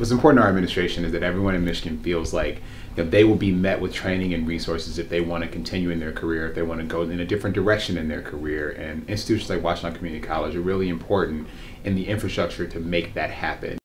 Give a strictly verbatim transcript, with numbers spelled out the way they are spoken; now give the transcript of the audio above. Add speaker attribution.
Speaker 1: what's important to our administration is that everyone in Michigan feels like that they will be met with training and resources if they want to continue in their career, if they want to go in a different direction in their career. And institutions like Washington Community College are really important in the infrastructure to make that happen.